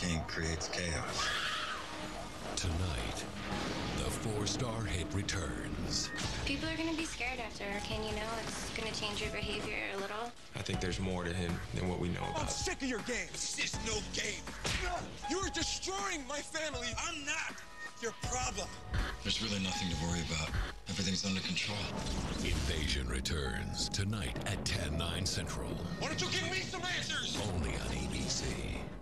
King creates chaos. Tonight, the 4-star hit returns. People are gonna be scared after Hurricane, you know? It's gonna change your behavior a little. I think there's more to him than what we know about. I'm sick of your games. This is no game. You're destroying my family. I'm not your problem. There's really nothing to worry about. Everything's under control. Invasion returns tonight at 10/9 Central. Why don't you give me some answers? Only on ABC.